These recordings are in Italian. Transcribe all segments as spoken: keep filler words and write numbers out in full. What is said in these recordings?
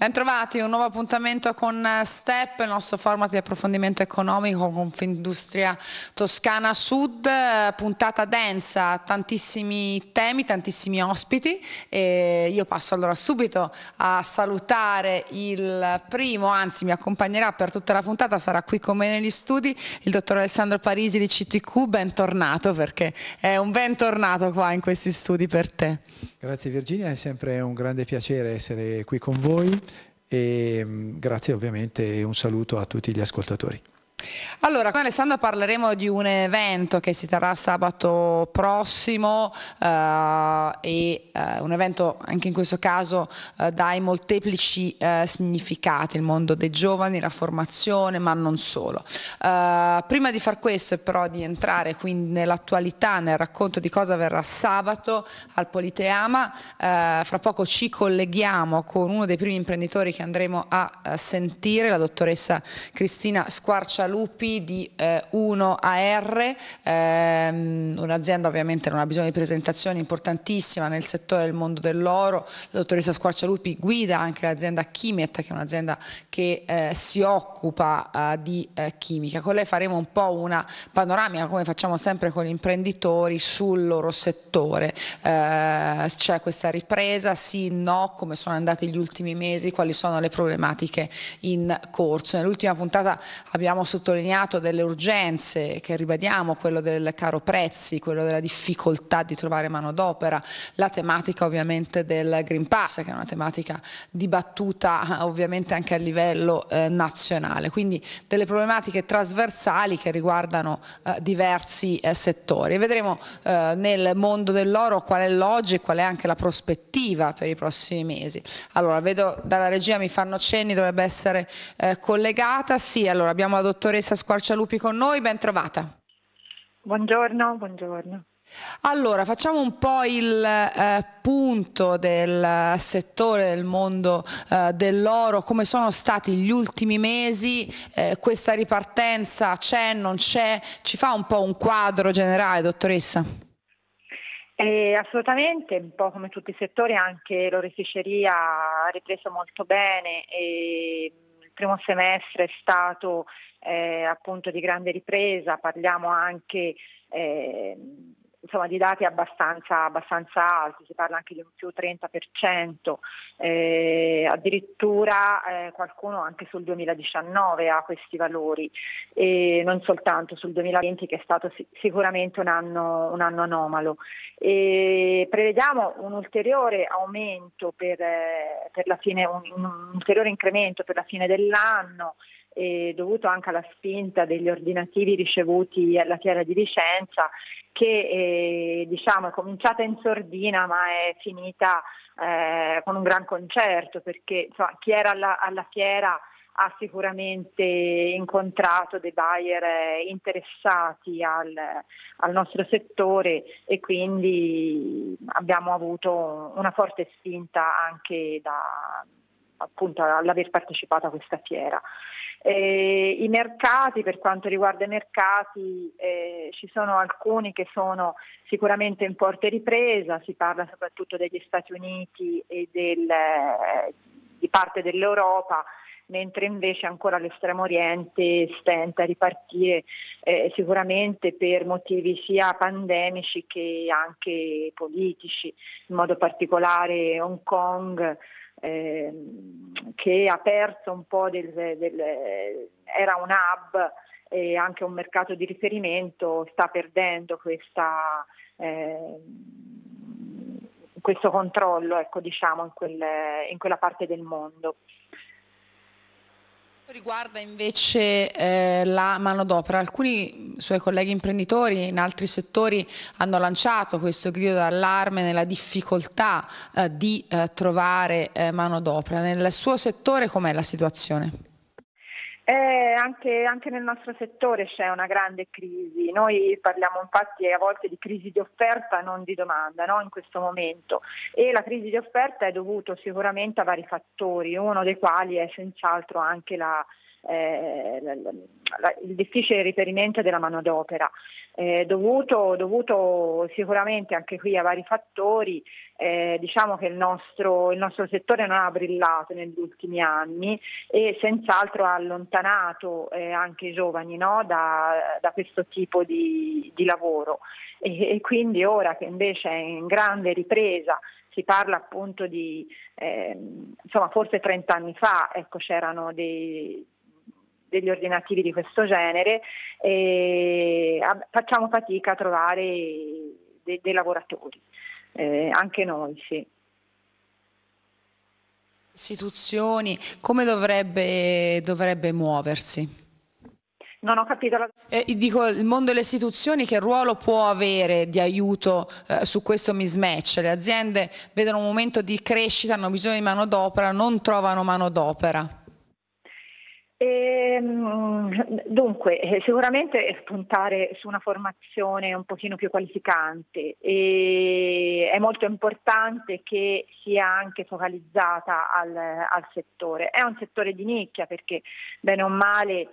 Bentrovati, un nuovo appuntamento con STEP, il nostro format di approfondimento economico con Confindustria Toscana Sud, puntata densa, tantissimi temi, tantissimi ospiti e io passo allora subito a salutare il primo, anzi mi accompagnerà per tutta la puntata, sarà qui con me negli studi, il dottor Alessandro Parisi di C T Q, bentornato perché è un bentornato qua in questi studi per te. Grazie Virginia, è sempre un grande piacere essere qui con voi e grazie ovviamente e un saluto a tutti gli ascoltatori. Allora, con Alessandro parleremo di un evento che si terrà sabato prossimo eh, e eh, un evento anche in questo caso eh, dai molteplici eh, significati, il mondo dei giovani, la formazione, ma non solo. Eh, prima di far questo e però di entrare quindi nell'attualità, nel racconto di cosa verrà sabato al Politeama, eh, fra poco ci colleghiamo con uno dei primi imprenditori che andremo a, a sentire, la dottoressa Cristina Squarcialupi di eh, uno A R, ehm, un'azienda ovviamente non ha bisogno di presentazioni, importantissima nel settore del mondo dell'oro. La dottoressa Squarcialupi guida anche l'azienda Chimiet, che è un'azienda che eh, si occupa eh, di eh, chimica. Con lei faremo un po' una panoramica, come facciamo sempre con gli imprenditori, sul loro settore. Eh, c'è questa ripresa, sì, no, come sono andati gli ultimi mesi, quali sono le problematiche in corso. Nell'ultima puntata abbiamo sottolineato delle urgenze che ribadiamo, quello del caro prezzi, quello della difficoltà di trovare manodopera, la tematica ovviamente del Green Pass, che è una tematica dibattuta ovviamente anche a livello eh, nazionale, quindi delle problematiche trasversali che riguardano eh, diversi eh, settori. E vedremo eh, nel mondo dell'oro qual è l'oggi e qual è anche la prospettiva per i prossimi mesi. Allora, vedo dalla regia mi fanno cenni, dovrebbe essere eh, collegata. Sì, allora abbiamo la dottoressa Squarcialupi con noi, ben trovata. Buongiorno, buongiorno. Allora, facciamo un po' il eh, punto del settore del mondo eh, dell'oro, come sono stati gli ultimi mesi, eh, questa ripartenza c'è, non c'è, ci fa un po' un quadro generale, dottoressa? Eh, assolutamente, un po' come tutti i settori, anche l'oreficeria ha ripreso molto bene e il primo semestre è stato eh, appunto di grande ripresa, parliamo anche eh, insomma, di dati abbastanza, abbastanza alti, si parla anche di un più trenta per cento, eh, addirittura eh, qualcuno anche sul duemiladiciannove ha questi valori e non soltanto sul duemilaventi che è stato sic- sicuramente un anno, un anno anomalo. E prevediamo un ulteriore aumento per, eh, per la fine, un, un ulteriore incremento per la fine dell'anno, eh, dovuto anche alla spinta degli ordinativi ricevuti alla Fiera di Vicenza, che eh, diciamo è cominciata in sordina ma è finita eh, con un gran concerto, perché insomma, chi era alla, alla fiera ha sicuramente incontrato dei buyer interessati al, al nostro settore e quindi abbiamo avuto una forte spinta anche da, appunto all'aver partecipato a questa fiera. Eh, I mercati, per quanto riguarda i mercati, eh, ci sono alcuni che sono sicuramente in forte ripresa, si parla soprattutto degli Stati Uniti e del, eh, di parte dell'Europa, mentre invece ancora l'Estremo Oriente stenta a ripartire eh, sicuramente per motivi sia pandemici che anche politici, in modo particolare Hong Kong, eh, che ha perso un po' del, del era un hub e anche un mercato di riferimento, sta perdendo questa, eh, questo controllo, ecco, diciamo, in, quel, in quella parte del mondo. Riguarda invece eh, la manodopera, alcuni suoi colleghi imprenditori in altri settori hanno lanciato questo grido d'allarme nella difficoltà eh, di eh, trovare eh, manodopera. Nel suo settore com'è la situazione? Eh, anche, anche nel nostro settore c'è una grande crisi, noi parliamo infatti a volte di crisi di offerta, non di domanda, no? In questo momento, e la crisi di offerta è dovuta sicuramente a vari fattori, uno dei quali è senz'altro anche la, eh, la, la, il difficile riperimento della manodopera, eh, dovuto, dovuto sicuramente anche qui a vari fattori. Eh, diciamo che il nostro, il nostro settore non ha brillato negli ultimi anni e senz'altro ha allontanato eh, anche i giovani, no, da, da questo tipo di, di lavoro e, e quindi ora che invece è in grande ripresa, si parla appunto di, eh, insomma forse trenta anni fa, ecco, c'erano dei, degli ordinativi di questo genere e a, facciamo fatica a trovare de, dei lavoratori. Eh, anche noi, sì. Istituzioni, come dovrebbe, dovrebbe muoversi? Non ho capito la... Eh, dico, il mondo delle istituzioni che ruolo può avere di aiuto eh, su questo mismatch? Le aziende vedono un momento di crescita, hanno bisogno di manodopera, non trovano manodopera. Ehm, dunque, eh, sicuramente puntare su una formazione un pochino più qualificante e è molto importante che sia anche focalizzata al, al settore. È un settore di nicchia perché bene o male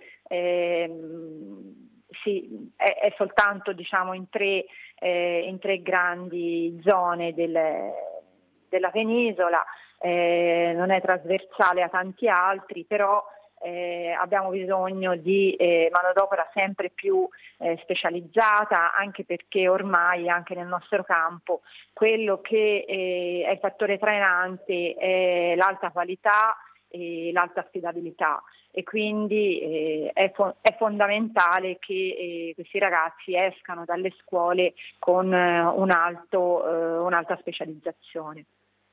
ehm, sì, è, è soltanto diciamo, in, tre, eh, in tre grandi zone del, della penisola, eh, non è trasversale a tanti altri, però Eh, abbiamo bisogno di eh, manodopera sempre più eh, specializzata, anche perché ormai anche nel nostro campo quello che eh, è il fattore trainante è l'alta qualità e l'alta affidabilità e quindi eh, è, fo- è fondamentale che eh, questi ragazzi escano dalle scuole con eh, un alto, eh, un'alta specializzazione.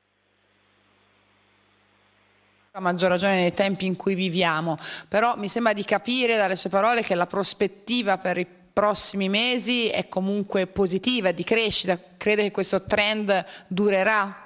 A maggior ragione nei tempi in cui viviamo, però mi sembra di capire dalle sue parole che la prospettiva per i prossimi mesi è comunque positiva, di crescita. Crede che questo trend durerà?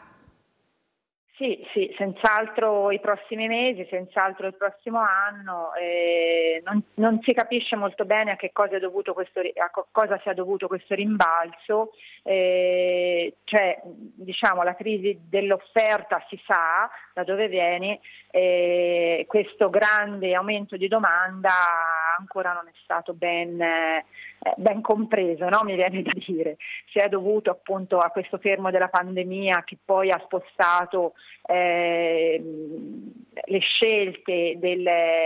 Sì, sì, senz'altro i prossimi mesi, senz'altro il prossimo anno, eh, non, non si capisce molto bene a che cosa, è dovuto questo, a cosa sia dovuto questo rimbalzo, eh, cioè diciamo la crisi dell'offerta si sa da dove viene, eh, questo grande aumento di domanda ancora non è stato ben, eh, ben compreso, no? Mi viene da dire, se è dovuto appunto a questo fermo della pandemia che poi ha spostato Eh, le scelte del,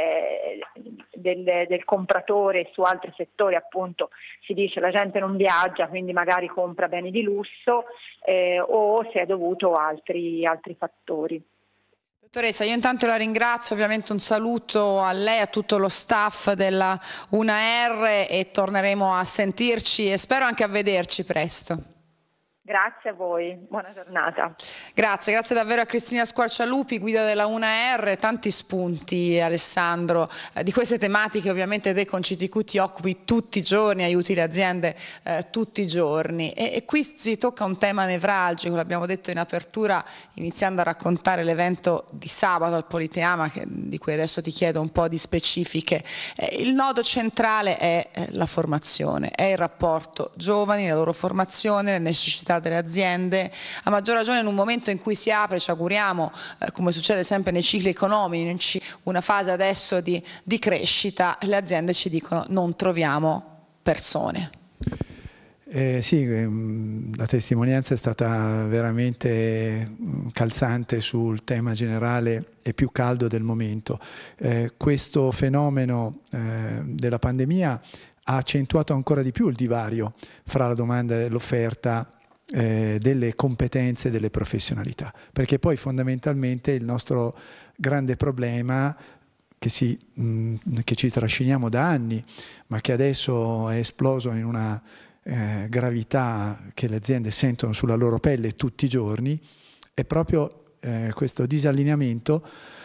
del, del compratore su altri settori, appunto si dice la gente non viaggia quindi magari compra beni di lusso, eh, o se è dovuto a altri, altri fattori. Dottoressa, io intanto la ringrazio, ovviamente un saluto a lei, a tutto lo staff della una R e torneremo a sentirci e spero anche a vederci presto. Grazie a voi, buona giornata. Grazie, grazie davvero a Cristina Squarcialupi, guida della una R, tanti spunti Alessandro, eh, di queste tematiche ovviamente te con C T Q ti occupi tutti i giorni, aiuti le aziende eh, tutti i giorni e, e qui si tocca un tema nevralgico, l'abbiamo detto in apertura iniziando a raccontare l'evento di sabato al Politeama che, di cui adesso ti chiedo un po' di specifiche. Eh, il nodo centrale è eh, la formazione, è il rapporto giovani, la loro formazione, le necessità delle aziende, a maggior ragione in un momento in cui si apre, ci auguriamo, eh, come succede sempre nei cicli economici, una fase adesso di, di crescita, le aziende ci dicono non troviamo persone. Eh, sì, la testimonianza è stata veramente calzante sul tema generale e più caldo del momento. Eh, questo fenomeno eh, della pandemia ha accentuato ancora di più il divario fra la domanda e l'offerta Eh, delle competenze e delle professionalità, perché poi fondamentalmente il nostro grande problema che, si, mh, che ci trasciniamo da anni ma che adesso è esploso in una eh, gravità che le aziende sentono sulla loro pelle tutti i giorni è proprio eh, questo disallineamento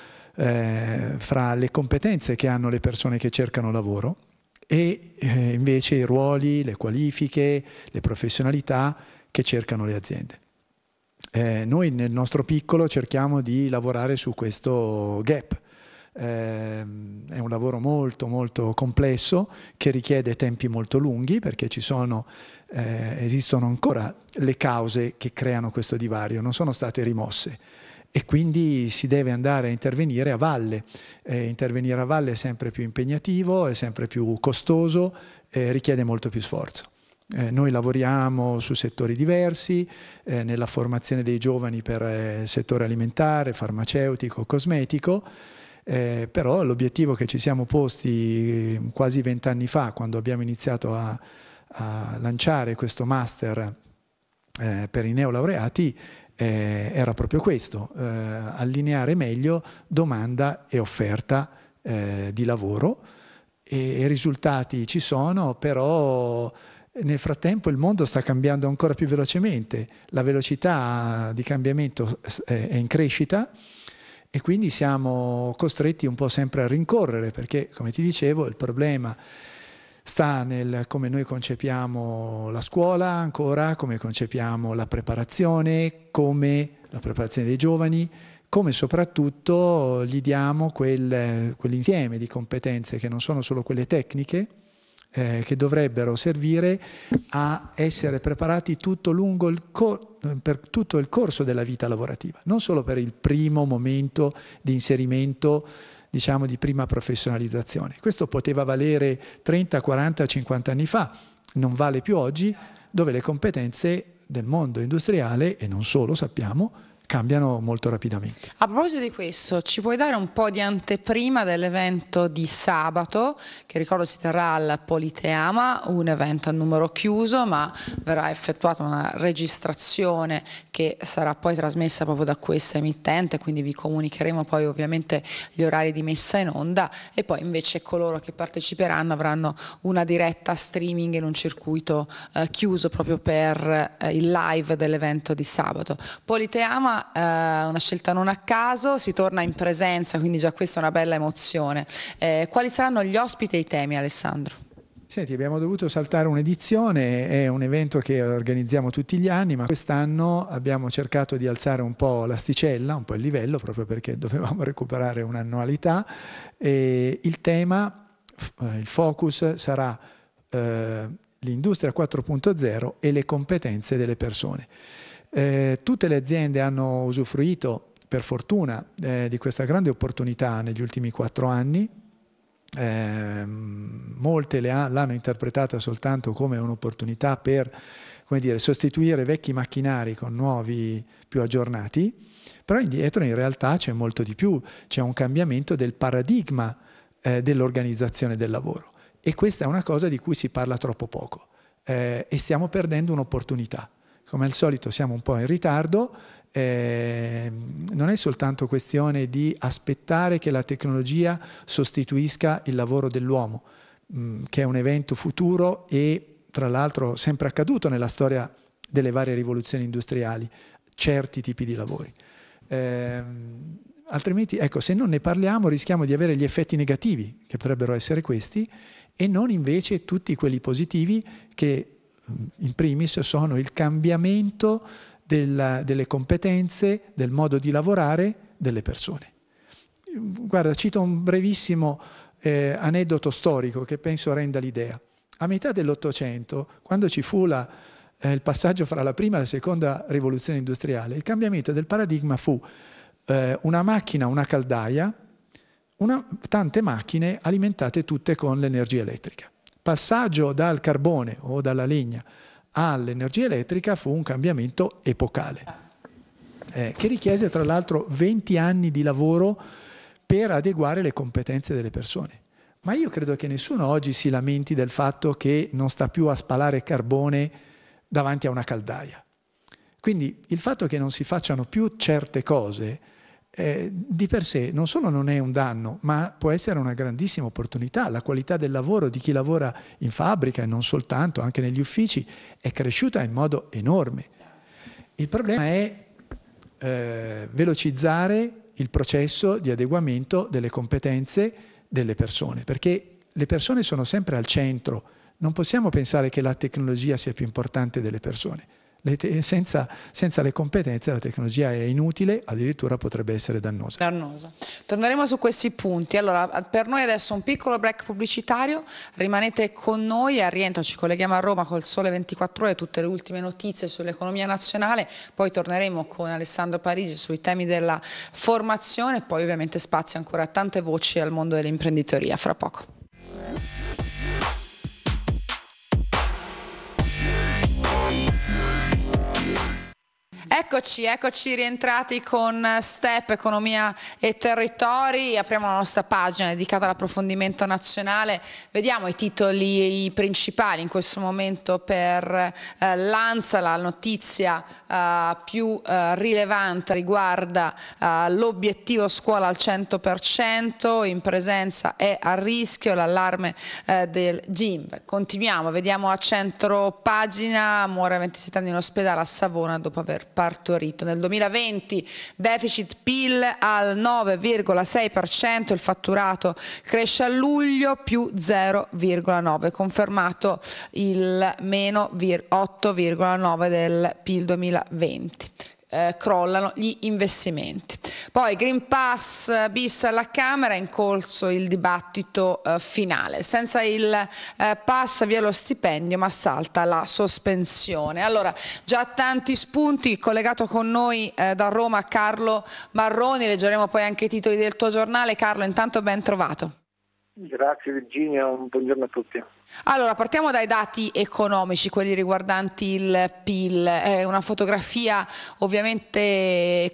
eh, fra le competenze che hanno le persone che cercano lavoro e eh, invece i ruoli, le qualifiche, le professionalità che cercano le aziende. Eh, noi nel nostro piccolo cerchiamo di lavorare su questo gap. Eh, è un lavoro molto molto complesso che richiede tempi molto lunghi perché ci sono, eh, esistono ancora le cause che creano questo divario, non sono state rimosse e quindi si deve andare a intervenire a valle. Eh, intervenire a valle è sempre più impegnativo, è sempre più costoso, eh, richiede molto più sforzo. Eh, noi lavoriamo su settori diversi, eh, nella formazione dei giovani per eh, il settore alimentare, farmaceutico, cosmetico, eh, però l'obiettivo che ci siamo posti quasi vent'anni fa, quando abbiamo iniziato a, a lanciare questo master eh, per i neolaureati, eh, era proprio questo, eh, allineare meglio domanda e offerta eh, di lavoro, e i risultati ci sono, però nel frattempo il mondo sta cambiando ancora più velocemente, la velocità di cambiamento è in crescita e quindi siamo costretti un po' sempre a rincorrere, perché come ti dicevo il problema sta nel come noi concepiamo la scuola ancora, come concepiamo la preparazione, come la preparazione dei giovani, come soprattutto gli diamo quel, quell'insieme di competenze che non sono solo quelle tecniche, Eh, che dovrebbero servire a essere preparati tutto lungo il per tutto il corso della vita lavorativa, non solo per il primo momento di inserimento, diciamo di prima professionalizzazione. Questo poteva valere trenta, quaranta, cinquanta anni fa, non vale più oggi, dove le competenze del mondo industriale, e non solo sappiamo, cambiano molto rapidamente. A proposito di questo, ci puoi dare un po' di anteprima dell'evento di sabato, che ricordo si terrà al Politeama, un evento a numero chiuso, ma verrà effettuata una registrazione che sarà poi trasmessa proprio da questa emittente, quindi vi comunicheremo poi ovviamente gli orari di messa in onda, e poi invece coloro che parteciperanno avranno una diretta streaming in un circuito eh, chiuso proprio per eh, il live dell'evento di sabato. Politeama, Eh, una scelta non a caso, si torna in presenza, quindi già questa è una bella emozione. Eh, quali saranno gli ospiti e i temi, Alessandro? Senti, abbiamo dovuto saltare un'edizione, è un evento che organizziamo tutti gli anni, ma quest'anno abbiamo cercato di alzare un po' l'asticella, un po' il livello, proprio perché dovevamo recuperare un'annualità. E il tema, il focus sarà eh, l'industria quattro punto zero e le competenze delle persone. Eh, tutte le aziende hanno usufruito, per fortuna, eh, di questa grande opportunità negli ultimi quattro anni. Eh, molte l'hanno interpretata soltanto come un'opportunità per, come dire, sostituire vecchi macchinari con nuovi più aggiornati, però indietro in realtà c'è molto di più, c'è un cambiamento del paradigma eh, dell'organizzazione del lavoro, e questa è una cosa di cui si parla troppo poco eh, e stiamo perdendo un'opportunità. Come al solito siamo un po' in ritardo, eh, non è soltanto questione di aspettare che la tecnologia sostituisca il lavoro dell'uomo, mh, che è un evento futuro e tra l'altro sempre accaduto nella storia delle varie rivoluzioni industriali, certi tipi di lavori. Eh, altrimenti, ecco, se non ne parliamo rischiamo di avere gli effetti negativi, che potrebbero essere questi, e non invece tutti quelli positivi che in primis sono il cambiamento della, delle competenze, del modo di lavorare delle persone. Guarda, cito un brevissimo eh, aneddoto storico che penso renda l'idea. A metà dell'Ottocento, quando ci fu la, eh, il passaggio fra la prima e la seconda rivoluzione industriale, il cambiamento del paradigma fu eh, una macchina, una caldaia, una, tante macchine alimentate tutte con l'energia elettrica. Passaggio dal carbone o dalla legna all'energia elettrica fu un cambiamento epocale, eh, che richiese tra l'altro venti anni di lavoro per adeguare le competenze delle persone. Ma io credo che nessuno oggi si lamenti del fatto che non sta più a spalare carbone davanti a una caldaia. Quindi il fatto che non si facciano più certe cose Eh, di per sé non solo non è un danno, ma può essere una grandissima opportunità. La qualità del lavoro di chi lavora in fabbrica e non soltanto, anche negli uffici, è cresciuta in modo enorme. Il problema è eh, velocizzare il processo di adeguamento delle competenze delle persone, perché le persone sono sempre al centro. Non possiamo pensare che la tecnologia sia più importante delle persone. Le te- senza, senza le competenze la tecnologia è inutile, addirittura potrebbe essere dannosa. Dannosa. Torneremo su questi punti. Allora, per noi adesso un piccolo break pubblicitario, rimanete con noi e al rientro ci colleghiamo a Roma col Sole ventiquattro Ore, tutte le ultime notizie sull'economia nazionale, poi torneremo con Alessandro Parisi sui temi della formazione e poi ovviamente spazio ancora a tante voci al mondo dell'imprenditoria. Fra poco. Eccoci, eccoci rientrati con Step, Economia e Territori. Apriamo la nostra pagina dedicata all'approfondimento nazionale. Vediamo i titoli principali in questo momento per eh, l'ANSA. La notizia eh, più eh, rilevante riguarda eh, l'obiettivo scuola al cento per cento, in presenza è a rischio l'allarme eh, del G I M B. Continuiamo, vediamo a centro pagina, muore a ventisette anni in ospedale a Savona dopo aver partorito. Nel duemilaventi deficit P I L al nove virgola sei per cento, il fatturato cresce a luglio più zero virgola nove, confermato il meno otto virgola nove del P I L duemilaventi. Eh, crollano gli investimenti. Poi Green Pass bis alla Camera, in corso il dibattito eh, finale. Senza il eh, pass via lo stipendio, ma salta la sospensione. Allora, già tanti spunti, collegato con noi eh, da Roma Carlo Marroni, leggeremo poi anche i titoli del tuo giornale. Carlo, intanto ben trovato. Grazie Virginia, un buongiorno a tutti. Allora, partiamo dai dati economici, quelli riguardanti il P I L. È una fotografia ovviamente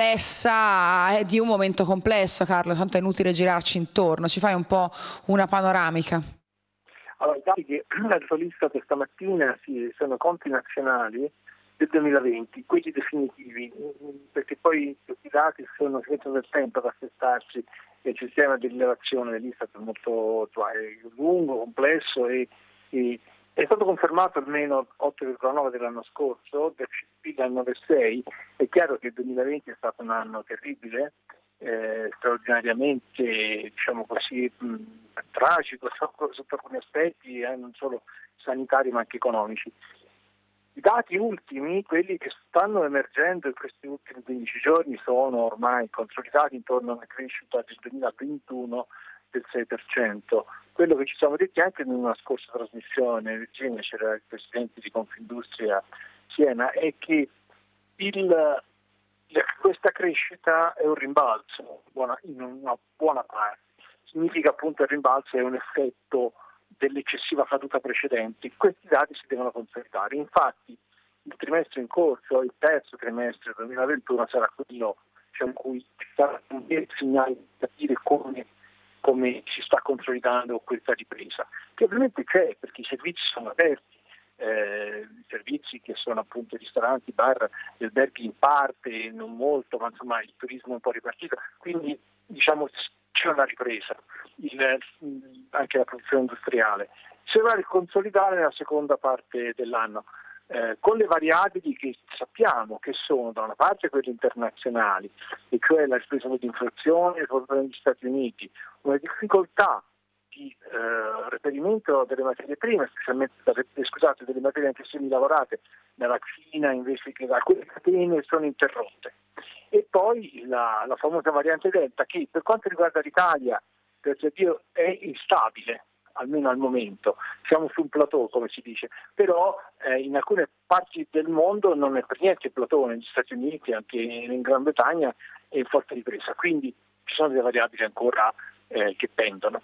complessa, di un momento complesso, Carlo, tanto è inutile girarci intorno. Ci fai un po' una panoramica? Allora, i dati che ha riferito questa mattina sì, sono conti nazionali del duemilaventi, quelli definitivi, perché poi questi dati sono si mettono del tempo ad assestarsi. Il sistema di rilevazione dell'Istat è molto cioè, lungo, complesso e, e è stato confermato almeno otto virgola nove dell'anno scorso, del P I L al nove virgola sei. È chiaro che il duemilaventi è stato un anno terribile, eh, straordinariamente diciamo così mh, tragico sotto, sotto alcuni aspetti, eh, non solo sanitari ma anche economici. I dati ultimi, quelli che stanno emergendo in questi ultimi quindici giorni, sono ormai consolidati intorno a una crescita del duemilaventuno del sei per cento. Quello che ci siamo detti anche in una scorsa trasmissione, Virginia, c'era il presidente di Confindustria Siena, è che il, questa crescita è un rimbalzo buona, in una buona parte. Significa appunto il rimbalzo è un effetto dell'eccessiva caduta precedente. Questi dati si devono consolidare. Infatti il trimestre in corso, il terzo trimestre duemilaventuno, sarà quello cioè, in cui ci sarà un bel segnale di capire come, come si sta consolidando questa ripresa, che ovviamente c'è perché i servizi sono aperti, eh, i servizi che sono appunto ristoranti, bar, alberghi in parte, non molto, ma insomma il turismo è un po' ripartito, quindi diciamo c'è una ripresa, il, anche la produzione industriale. Si va a riconsolidare nella seconda parte dell'anno, eh, con le variabili che sappiamo che sono da una parte quelle internazionali, e cioè la ripresa dell'inflazione, soprattutto negli Stati Uniti, una difficoltà di eh, reperimento delle materie prime, specialmente eh, scusate, delle materie anche semilavorate dalla Cina, invece che da quelle catene sono interrotte. E poi la, la famosa variante Delta, che per quanto riguarda l'Italia per Dio è instabile, almeno al momento, siamo su un plateau come si dice, però eh, in alcune parti del mondo non è per niente plateau, negli Stati Uniti, anche in Gran Bretagna è in forte ripresa, quindi ci sono delle variabili ancora eh, che pendono.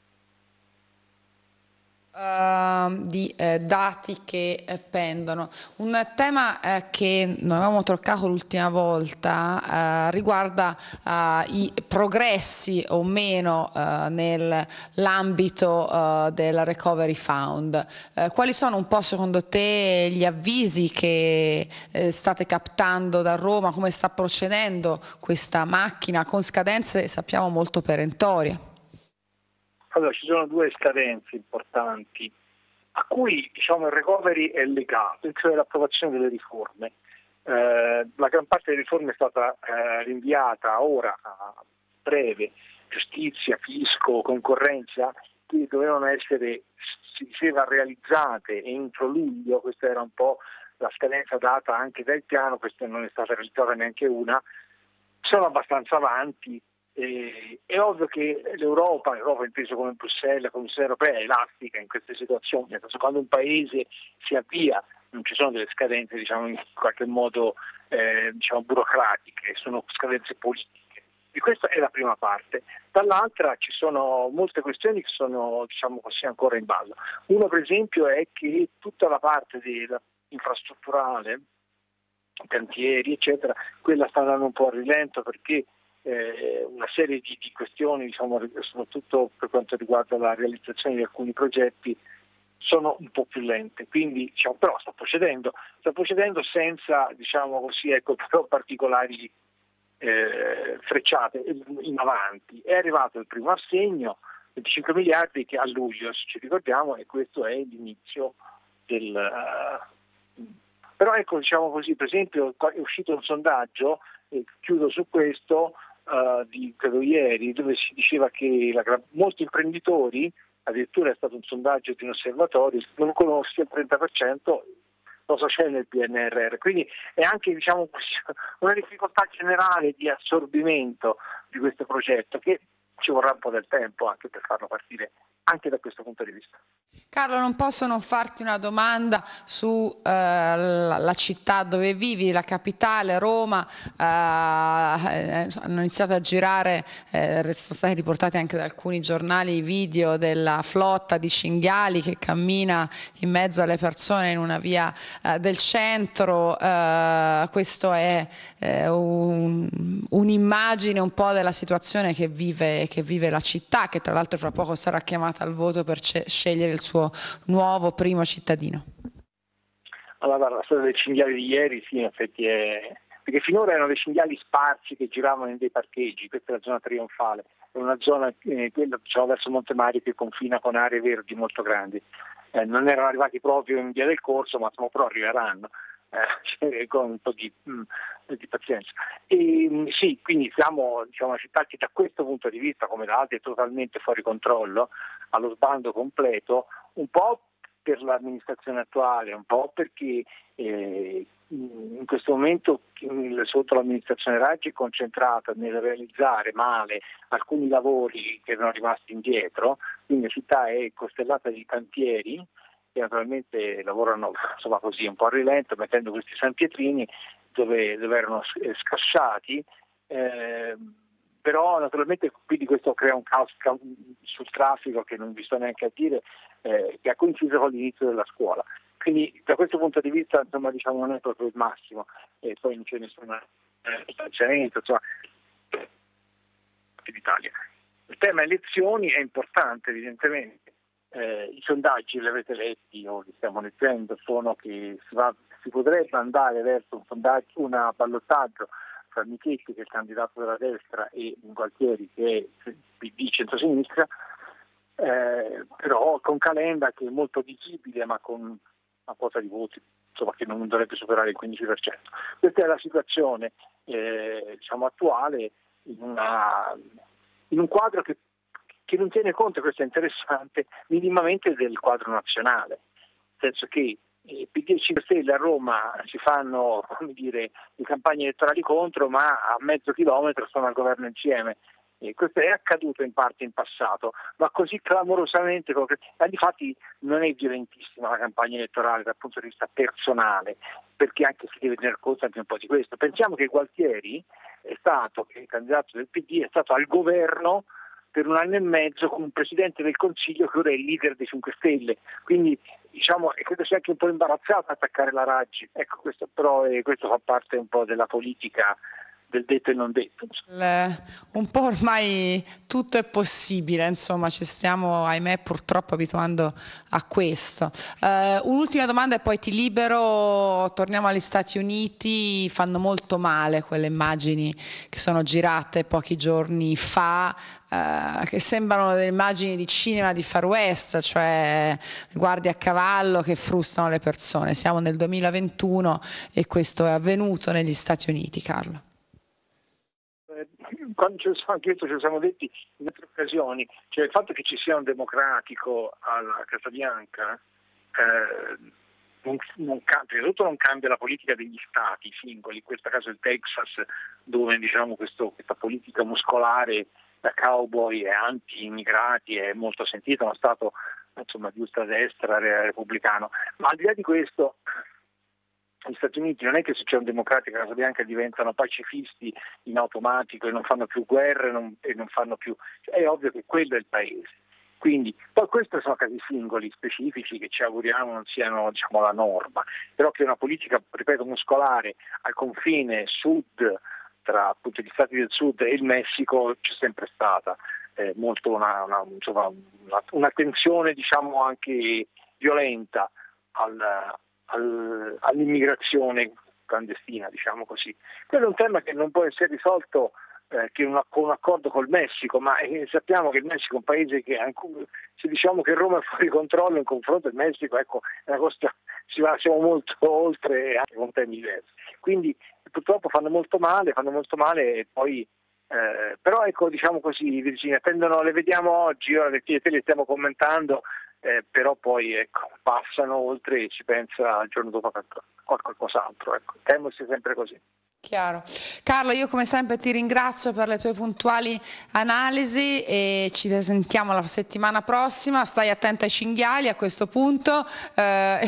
Uh, di eh, dati che eh, pendono. Un tema eh, che noi avevamo toccato l'ultima volta eh, riguarda uh, i progressi o meno uh, nell'ambito uh, del Recovery Fund. Uh, quali sono un po' secondo te gli avvisi che eh, state captando da Roma? Come sta procedendo questa macchina con scadenze sappiamo molto perentorie? Allora, ci sono due scadenze importanti a cui diciamo, il recovery è legato, cioè l'approvazione delle riforme. Eh, la gran parte delle riforme è stata eh, rinviata ora a breve, giustizia, fisco, concorrenza, che dovevano essere, si diceva, realizzate entro luglio, questa era un po' la scadenza data anche dal piano, questa non è stata realizzata neanche una, sono abbastanza avanti. Eh, è ovvio che l'Europa, l'Europa inteso come Bruxelles, la Commissione europea è elastica in queste situazioni, nel senso, quando un paese si avvia non ci sono delle scadenze diciamo in qualche modo eh, diciamo burocratiche, sono scadenze politiche. E questa è la prima parte. Dall'altra ci sono molte questioni che sono diciamo così ancora in ballo. Uno per esempio è che tutta la parte infrastrutturale, cantieri eccetera, quella sta andando un po' a rilento perché Eh, una serie di, di questioni, diciamo, soprattutto per quanto riguarda la realizzazione di alcuni progetti, sono un po' più lente, quindi diciamo, però sta procedendo, sta procedendo senza diciamo così, ecco, però particolari eh, frecciate in avanti. È arrivato il primo assegno, venticinque miliardi che a luglio, se ci ricordiamo, e questo è l'inizio del... Uh, però ecco, diciamo così, per esempio è uscito un sondaggio, e chiudo su questo, uh, di credo ieri, dove si diceva che la, molti imprenditori, addirittura è stato un sondaggio di un osservatorio, non conosce il trenta per cento cosa c'è nel P N R R, quindi è anche diciamo, una difficoltà generale di assorbimento di questo progetto che ci vorrà un po' del tempo anche per farlo partire anche da questo punto di vista. Carlo, non posso non farti una domanda su eh, la, la città dove vivi, la capitale, Roma. Eh, hanno iniziato a girare, eh, sono stati riportati anche da alcuni giornali i video della flotta di cinghiali che cammina in mezzo alle persone in una via eh, del centro. Eh, questo è eh, un, un'immagine un po' della situazione che vive, che vive la città, che tra l'altro fra poco sarà chiamata al voto per scegliere il suo nuovo primo cittadino. Allora, la storia dei cinghiali di ieri sì, in effetti è... perché finora erano dei cinghiali sparsi che giravano in dei parcheggi, questa è la zona trionfale, è una zona eh, quella, diciamo, verso Montemario che confina con aree verdi molto grandi. Eh, non erano arrivati proprio in via del Corso, ma però arriveranno. Eh, con un po' di, mh, di pazienza. E, mh, sì, quindi siamo diciamo, una città che da questo punto di vista, come da altri, è totalmente fuori controllo, allo sbando completo, un po' per l'amministrazione attuale, un po' perché eh, in questo momento sotto l'amministrazione Raggi è concentrata nel realizzare male alcuni lavori che erano rimasti indietro, quindi la città è costellata di cantieri che naturalmente lavorano insomma così un po' a rilento, mettendo questi sanpietrini dove, dove erano scasciati, eh, però naturalmente quindi questo crea un caos sul traffico che non vi sto neanche a dire, eh, che ha coinciso con l'inizio della scuola. Quindi da questo punto di vista insomma diciamo non è proprio il massimo, e poi non c'è nessun stanziamento, insomma, d'Italia. Il tema elezioni è importante evidentemente. Eh, I sondaggi, li avete letti o li stiamo leggendo, sono che si, va, si potrebbe andare verso un sondaggio, un ballottaggio tra Michetti, che è il candidato della destra, e Gualtieri, che è P D centrosinistra, eh, però con Calenda che è molto visibile ma con una quota di voti insomma, che non dovrebbe superare il quindici per cento. Questa è la situazione eh, diciamo, attuale in, una, in un quadro che che non tiene conto, questo è interessante, minimamente del quadro nazionale, nel senso che eh, P D e cinque Stelle a Roma si fanno come dire, le campagne elettorali contro, ma a mezzo chilometro sono al governo insieme. E questo è accaduto in parte in passato, ma così clamorosamente, infatti non è violentissima la campagna elettorale dal punto di vista personale, perché anche si deve tener conto anche un po' di questo. Pensiamo che Gualtieri è stato, che è il candidato del P D, è stato al governo per un anno e mezzo con un Presidente del Consiglio che ora è il leader dei cinque Stelle, quindi diciamo credo sia anche un po' imbarazzato attaccare la Raggi. Ecco, questo però è, questo fa parte un po' della politica del detto e non detto. Le, un po' ormai tutto è possibile, insomma ci stiamo ahimè purtroppo abituando a questo. Uh, un'ultima domanda e poi ti libero, torniamo agli Stati Uniti. Fanno molto male quelle immagini che sono girate pochi giorni fa, uh, che sembrano delle immagini di cinema di Far West, cioè guardie a cavallo che frustano le persone. Siamo nel duemilaventuno e questo è avvenuto negli Stati Uniti, Carlo. Quando ce lo siamo, anche questo ce lo siamo detti in altre occasioni, cioè il fatto che ci sia un democratico alla Casa Bianca eh, non, non cambia, innanzitutto non cambia la politica degli stati singoli, in questo caso il Texas, dove diciamo questo, questa politica muscolare da cowboy e anti-immigrati è molto sentita, uno stato insomma di ultradestra repubblicano, ma al di là di questo gli Stati Uniti non è che se c'è un democratico a Casa Bianca diventano pacifisti in automatico e non fanno più guerre non, e non fanno più, cioè, è ovvio che quello è il paese. Quindi, poi questi sono casi singoli, specifici, che ci auguriamo non siano diciamo, la norma, però che una politica, ripeto, muscolare al confine sud, tra appunto, gli stati del sud e il Messico c'è sempre stata, eh, molto una, una, insomma, una, una tensione diciamo, anche violenta al, al, all'immigrazione clandestina, diciamo così. Quello è un tema che non può essere risolto Eh, che una, con un accordo col Messico, ma eh, sappiamo che il Messico è un paese che se diciamo che Roma è fuori controllo in confronto al Messico, ecco, è una cosa, si va, siamo molto oltre anche con temi diversi. Quindi purtroppo fanno molto male, fanno molto male e poi eh, però ecco diciamo così Virginia, tendono, le vediamo oggi, ora le te le stiamo commentando, eh, però poi ecco, passano oltre e ci pensa il giorno dopo a qualcos'altro. Ecco. Temo sia sempre così. Chiaro. Carlo, io come sempre ti ringrazio per le tue puntuali analisi e ci sentiamo la settimana prossima. Stai attento ai cinghiali a questo punto eh,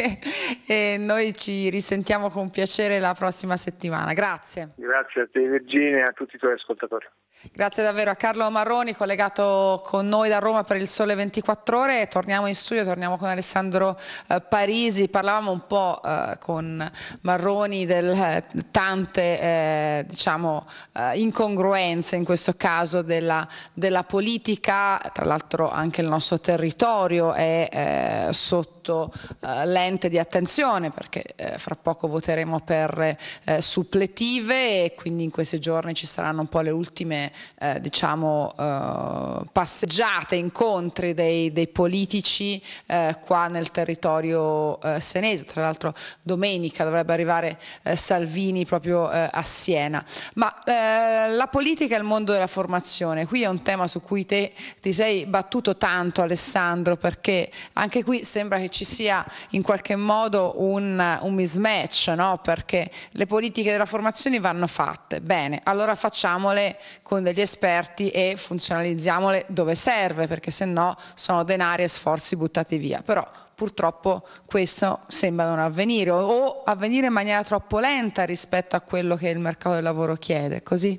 e noi ci risentiamo con piacere la prossima settimana. Grazie. Grazie a te Virginia e a tutti i tuoi ascoltatori. Grazie davvero a Carlo Marroni, collegato con noi da Roma per il Sole ventiquattro Ore. Torniamo in studio, torniamo con Alessandro eh, Parisi. Parlavamo un po' eh, con Marroni delle eh, tante eh, diciamo, eh, incongruenze in questo caso della, della politica. Tra l'altro anche il nostro territorio è eh, sotto eh, lente di attenzione perché eh, fra poco voteremo per eh, suppletive e quindi in questi giorni ci saranno un po' le ultime Eh, diciamo eh, passeggiate, incontri dei, dei politici eh, qua nel territorio eh, senese. Tra l'altro domenica dovrebbe arrivare eh, Salvini proprio eh, a Siena. Ma eh, la politica e il mondo della formazione, qui è un tema su cui te ti sei battuto tanto Alessandro, perché anche qui sembra che ci sia in qualche modo un, un mismatch, no? Perché le politiche della formazione vanno fatte bene, allora facciamole con degli esperti e funzionalizziamole dove serve, perché se no sono denari e sforzi buttati via. Però purtroppo questo sembra non avvenire o, o avvenire in maniera troppo lenta rispetto a quello che il mercato del lavoro chiede, così?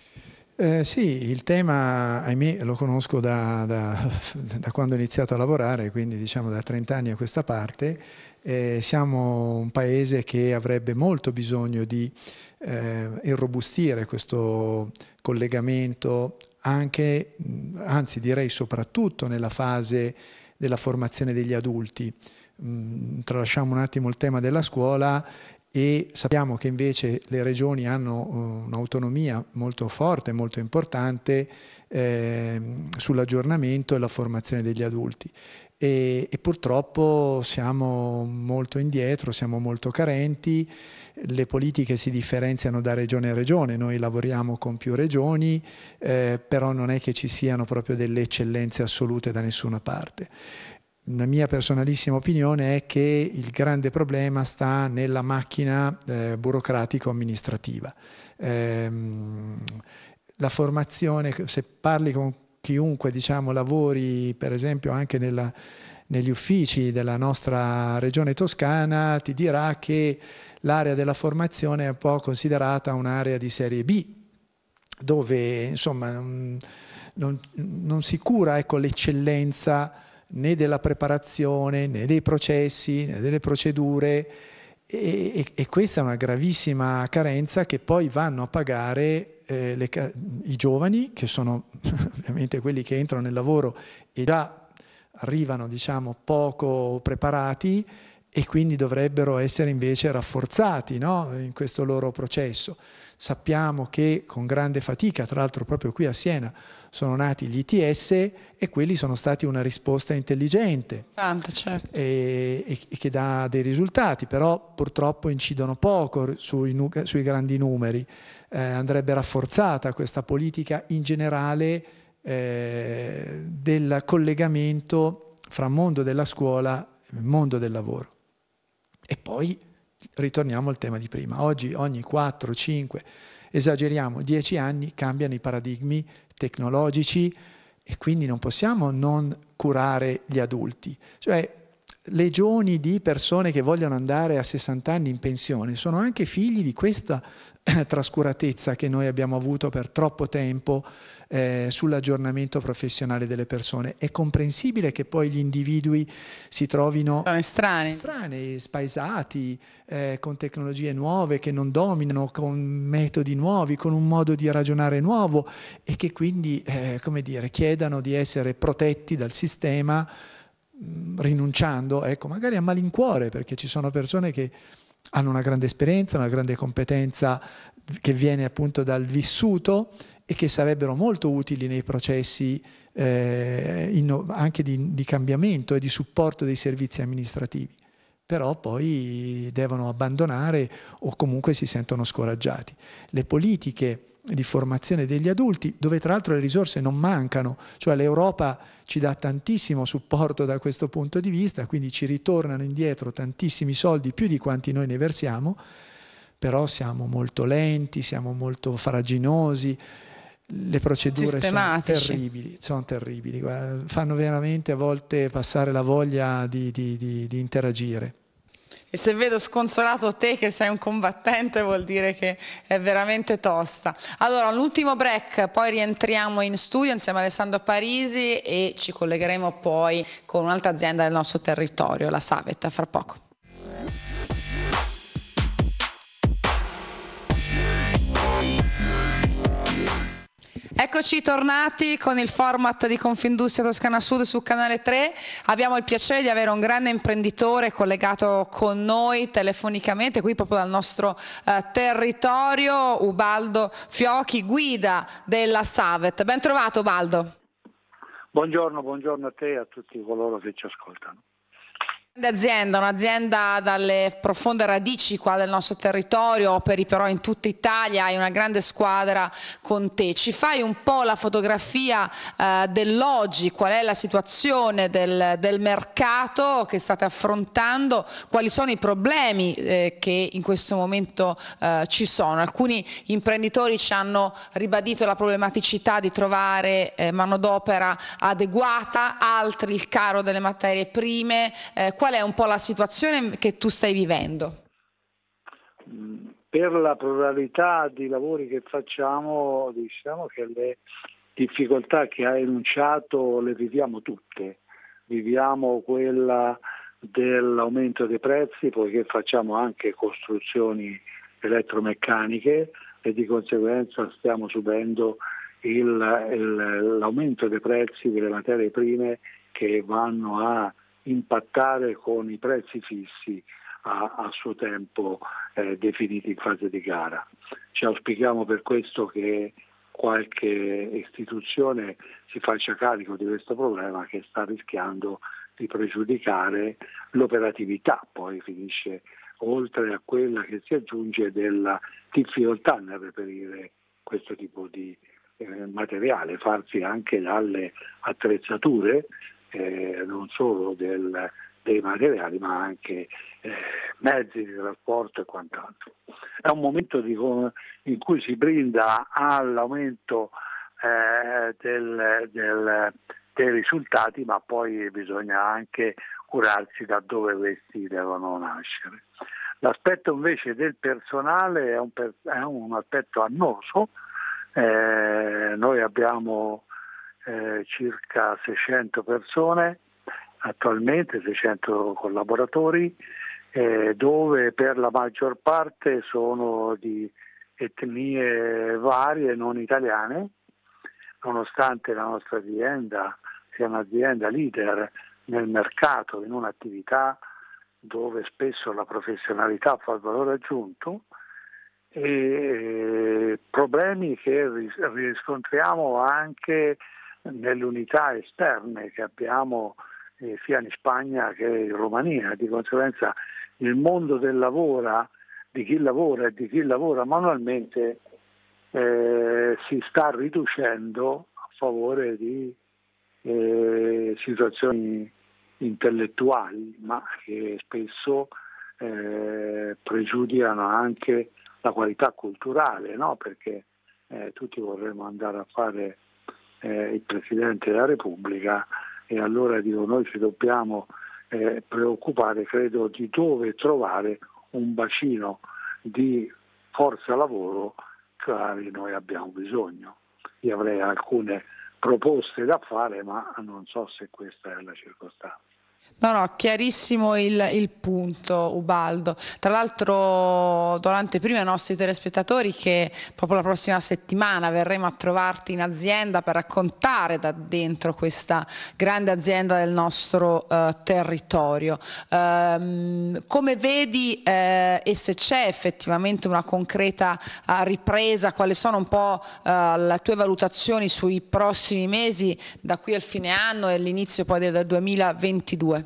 Eh, sì, il tema, ahimè, lo conosco da, da, da quando ho iniziato a lavorare, quindi diciamo da trenta anni a questa parte. Eh, siamo un paese che avrebbe molto bisogno di eh, irrobustire questo collegamento anche, anzi direi soprattutto nella fase della formazione degli adulti. Mm, tralasciamo un attimo il tema della scuola e sappiamo che invece le regioni hanno uh, un'autonomia molto forte, molto importante eh, sull'aggiornamento e la formazione degli adulti. E, e purtroppo siamo molto indietro, siamo molto carenti, le politiche si differenziano da regione a regione, noi lavoriamo con più regioni, eh, però non è che ci siano proprio delle eccellenze assolute da nessuna parte. La mia personalissima opinione è che il grande problema sta nella macchina eh, burocratico-amministrativa. Ehm, la formazione, se parli con chiunque diciamo, lavori per esempio anche nella, negli uffici della nostra regione toscana, ti dirà che l'area della formazione è un po' considerata un'area di serie B, dove insomma non, non, non si cura ecco, l'eccellenza né della preparazione, né dei processi, né delle procedure e, e, e questa è una gravissima carenza che poi vanno a pagare eh, le, i giovani, che sono ovviamente quelli che entrano nel lavoro e già arrivano diciamo poco preparati e quindi dovrebbero essere invece rafforzati no? in questo loro processo. Sappiamo che con grande fatica, tra l'altro proprio qui a Siena, sono nati gli I T S e quelli sono stati una risposta intelligente Tanto, certo. e, e, e che dà dei risultati, però purtroppo incidono poco sui, sui grandi numeri. Eh, andrebbe rafforzata questa politica in generale eh, del collegamento fra mondo della scuola e mondo del lavoro. E poi ritorniamo al tema di prima. Oggi ogni quattro, cinque, esageriamo, dieci anni cambiano i paradigmi tecnologici e quindi non possiamo non curare gli adulti. Cioè, legioni di persone che vogliono andare a sessanta anni in pensione sono anche figli di questa trascuratezza che noi abbiamo avuto per troppo tempo eh, sull'aggiornamento professionale delle persone. È comprensibile che poi gli individui si trovino sono estranei, estranei spaesati, eh, con tecnologie nuove che non dominano, con metodi nuovi, con un modo di ragionare nuovo e che quindi eh, come dire, chiedano di essere protetti dal sistema mh, rinunciando, ecco, magari a malincuore, perché ci sono persone che hanno una grande esperienza, una grande competenza che viene appunto dal vissuto e che sarebbero molto utili nei processi eh, inno- anche di, di cambiamento e di supporto dei servizi amministrativi. Però poi devono abbandonare o comunque si sentono scoraggiati. Le politiche di formazione degli adulti, dove tra l'altro le risorse non mancano, cioè l'Europa ci dà tantissimo supporto da questo punto di vista, quindi ci ritornano indietro tantissimi soldi, più di quanti noi ne versiamo, però siamo molto lenti, siamo molto farraginosi, le procedure sono terribili, sono terribili, guarda, fanno veramente a volte passare la voglia di, di, di, di interagire. E se vedo sconsolato te che sei un combattente vuol dire che è veramente tosta. Allora, l'ultimo break, poi rientriamo in studio insieme a Alessandro Parisi e ci collegheremo poi con un'altra azienda del nostro territorio, la Savet, fra poco. Eccoci tornati con il format di Confindustria Toscana Sud su Canale tre. Abbiamo il piacere di avere un grande imprenditore collegato con noi telefonicamente, qui proprio dal nostro eh, territorio, Ubaldo Fiocchi, guida della Savet. Ben trovato Ubaldo. Buongiorno, buongiorno a te e a tutti coloro che ci ascoltano. Azienda, un'azienda dalle profonde radici qua del nostro territorio, operi però in tutta Italia, hai una grande squadra con te. Ci fai un po' la fotografia eh, dell'oggi, qual è la situazione del, del mercato che state affrontando, quali sono i problemi eh, che in questo momento eh, ci sono. Alcuni imprenditori ci hanno ribadito la problematicità di trovare eh, manodopera adeguata, altri il caro delle materie prime. Eh, Qual è un po' la situazione che tu stai vivendo? Per la pluralità di lavori che facciamo, diciamo che le difficoltà che hai enunciato le viviamo tutte. Viviamo quella dell'aumento dei prezzi, poiché facciamo anche costruzioni elettromeccaniche e di conseguenza stiamo subendo il, il, l'aumento dei prezzi delle materie prime che vanno a impattare con i prezzi fissi a, a suo tempo eh, definiti in fase di gara. Ci auspichiamo per questo che qualche istituzione si faccia carico di questo problema che sta rischiando di pregiudicare l'operatività, poi finisce oltre a quella che si aggiunge della difficoltà nel reperire questo tipo di eh, materiale, farsi anche dalle attrezzature, Eh, non solo del, dei materiali ma anche eh, mezzi di trasporto e quant'altro. È un momento di, in cui si brinda all'aumento eh, del, del, dei risultati, ma poi bisogna anche curarsi da dove questi devono nascere. L'aspetto invece del personale è un, è un aspetto annoso. Eh, noi abbiamo Eh, circa seicento persone attualmente, seicento collaboratori, eh, dove per la maggior parte sono di etnie varie non italiane, nonostante la nostra azienda sia un'azienda leader nel mercato, in un'attività dove spesso la professionalità fa il valore aggiunto, e problemi che riscontriamo anche nelle unità esterne che abbiamo eh, sia in Spagna che in Romania. Di conseguenza il mondo del lavoro, di chi lavora e di chi lavora manualmente eh, si sta riducendo a favore di eh, situazioni intellettuali, ma che spesso eh, pregiudicano anche la qualità culturale, no? Perché eh, tutti vorremmo andare a fare eh, il Presidente della Repubblica, e allora dico, noi ci dobbiamo eh, preoccupare, credo, di dove trovare un bacino di forza lavoro quali noi abbiamo bisogno. Io avrei alcune proposte da fare, ma non so se questa è la circostanza. No, no, chiarissimo il, il punto, Ubaldo. Tra l'altro do l'anteprima ai nostri telespettatori che proprio la prossima settimana verremo a trovarti in azienda per raccontare da dentro questa grande azienda del nostro eh, territorio. Ehm, come vedi eh, e se c'è effettivamente una concreta eh, ripresa, quali sono un po' eh, le tue valutazioni sui prossimi mesi da qui al fine anno e all'inizio poi del duemilaventidue?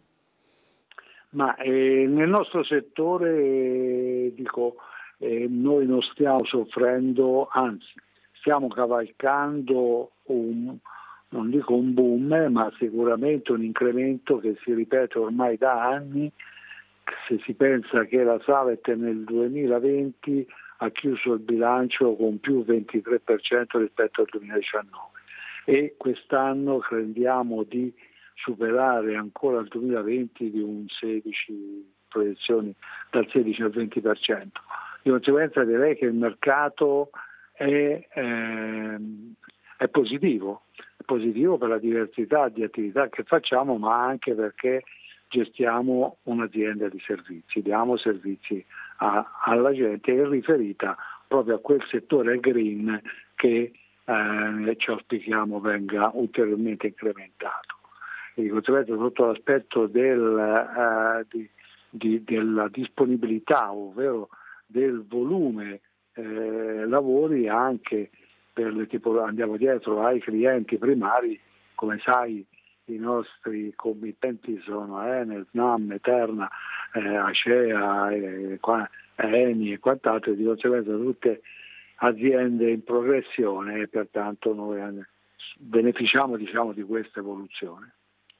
Ma eh, nel nostro settore eh, dico, eh, noi non stiamo soffrendo, anzi stiamo cavalcando un, non dico un boom, ma sicuramente un incremento che si ripete ormai da anni. Se si pensa che la Savet nel duemilaventi ha chiuso il bilancio con più ventitré per cento rispetto al duemiladiciannove, e quest'anno crediamo di superare ancora il duemilaventi di un sedici, proiezioni dal sedici al venti per cento. Di conseguenza direi che il mercato è, eh, è positivo, è positivo per la diversità di attività che facciamo, ma anche perché gestiamo un'azienda di servizi, diamo servizi a, alla gente, è riferita proprio a quel settore green che eh, ci auspichiamo venga ulteriormente incrementato. E di conseguenza sotto l'aspetto del, uh, di, di, della disponibilità, ovvero del volume eh, lavori, anche per le tipo, andiamo dietro ai clienti primari, come sai i nostri committenti sono Enel, Snam, Eterna, eh, Acea, eh, Eni e quant'altro, di conseguenza tutte aziende in progressione, e pertanto noi beneficiamo, diciamo, di questa evoluzione.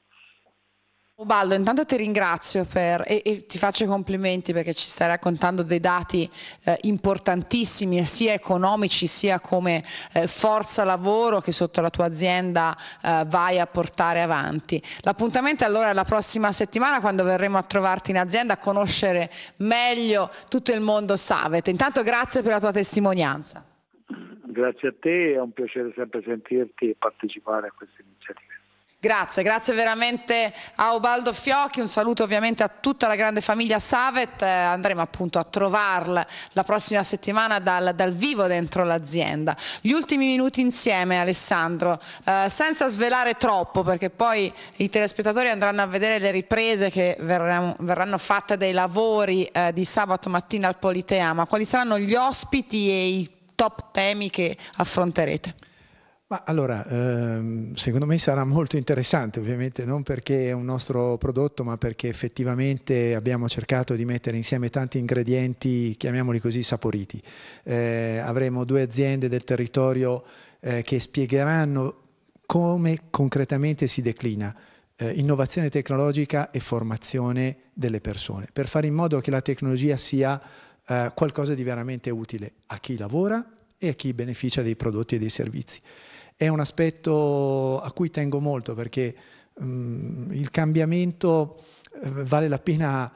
Ubaldo, intanto ti ringrazio per, e, e ti faccio i complimenti perché ci stai raccontando dei dati eh, importantissimi, sia economici sia come eh, forza lavoro che sotto la tua azienda eh, vai a portare avanti. L'appuntamento allora è la prossima settimana, quando verremo a trovarti in azienda a conoscere meglio tutto il mondo Savet. Intanto grazie per la tua testimonianza. Grazie a te, è un piacere sempre sentirti e partecipare a queste iniziative. Grazie, grazie veramente a Ubaldo Fiocchi, un saluto ovviamente a tutta la grande famiglia Savet, eh, andremo appunto a trovarla la prossima settimana dal, dal vivo dentro l'azienda. Gli ultimi minuti insieme, Alessandro, eh, senza svelare troppo, perché poi i telespettatori andranno a vedere le riprese che verranno, verranno fatte dei lavori eh, di sabato mattina al Politeama, ma quali saranno gli ospiti e i top temi che affronterete? Ma allora, ehm, secondo me sarà molto interessante, ovviamente non perché è un nostro prodotto, ma perché effettivamente abbiamo cercato di mettere insieme tanti ingredienti, chiamiamoli così, saporiti. Eh, avremo due aziende del territorio eh, che spiegheranno come concretamente si declina eh, innovazione tecnologica e formazione delle persone, per fare in modo che la tecnologia sia eh, qualcosa di veramente utile a chi lavora e a chi beneficia dei prodotti e dei servizi. È un aspetto a cui tengo molto, perché um, il cambiamento eh, vale la pena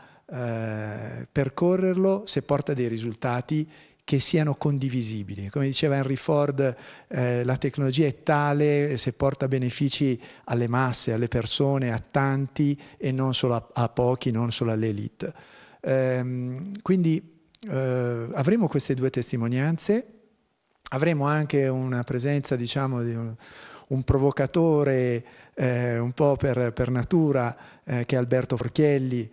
eh, percorrerlo se porta dei risultati che siano condivisibili. Come diceva Henry Ford, eh, la tecnologia è tale se porta benefici alle masse, alle persone, a tanti e non solo a, a pochi, non solo all'elite. Ehm, quindi eh, avremo queste due testimonianze. Avremo anche una presenza, diciamo, di un, un provocatore eh, un po' per, per natura, eh, che è Alberto Forchielli,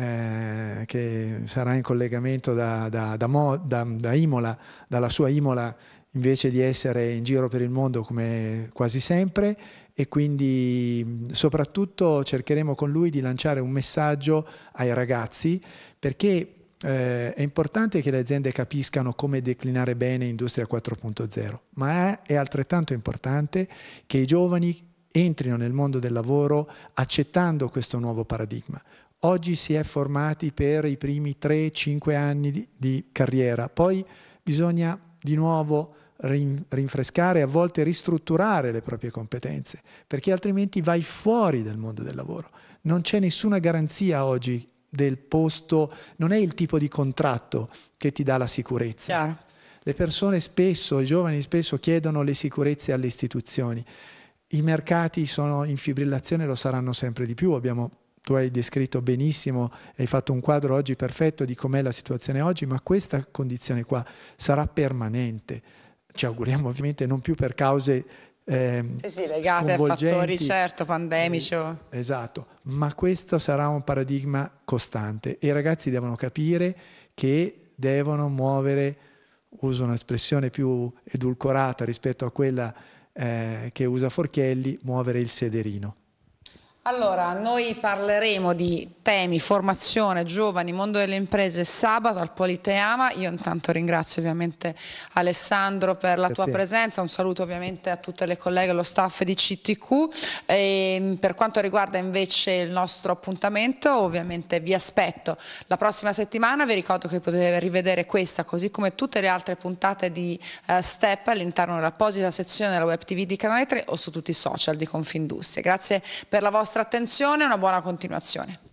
eh, che sarà in collegamento da, da, da, Mo, da, da Imola, dalla sua Imola, invece di essere in giro per il mondo come quasi sempre, e quindi soprattutto cercheremo con lui di lanciare un messaggio ai ragazzi, perché Eh, è importante che le aziende capiscano come declinare bene Industria quattro punto zero, ma è, è altrettanto importante che i giovani entrino nel mondo del lavoro accettando questo nuovo paradigma. oggi si è formati per i primi tre cinque anni di, di carriera, poi bisogna di nuovo rinfrescare, a volte ristrutturare le proprie competenze, perché altrimenti vai fuori dal mondo del lavoro. Non c'è nessuna garanzia oggi del posto, non è il tipo di contratto che ti dà la sicurezza. Chiaro. Le persone spesso, i giovani spesso chiedono le sicurezze alle istituzioni. I mercati sono in fibrillazione, lo saranno sempre di più. Abbiamo, tu hai descritto benissimo, hai fatto un quadro oggi perfetto di com'è la situazione oggi, ma questa condizione qua sarà permanente. Ci auguriamo ovviamente non più per cause eh, sì, sì, legate a fattori certo pandemici. Eh, esatto, ma questo sarà un paradigma costante e i ragazzi devono capire che devono muovere, uso un'espressione più edulcorata rispetto a quella eh, che usa Forchielli, muovere il sederino. Allora, noi parleremo di temi, formazione, giovani, mondo delle imprese sabato al Politeama. Io intanto ringrazio ovviamente Alessandro per la tua presenza, un saluto ovviamente a tutte le colleghe e lo staff di C T Q. E per quanto riguarda invece il nostro appuntamento, ovviamente vi aspetto la prossima settimana. Vi ricordo che potete rivedere questa, così come tutte le altre puntate di uh, Step all'interno dell'apposita sezione della Web T V di Canale tre o su tutti i social di Confindustria. Grazie per la vostra attenzione e una buona continuazione.